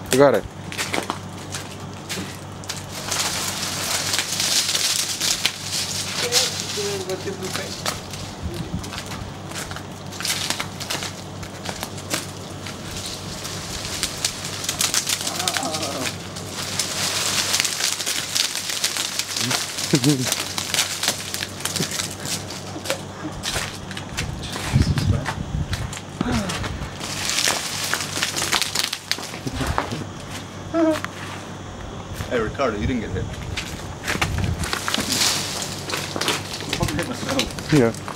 You got it. Hey Ricardo, you didn't get hit. I fucking hit myself. Yeah.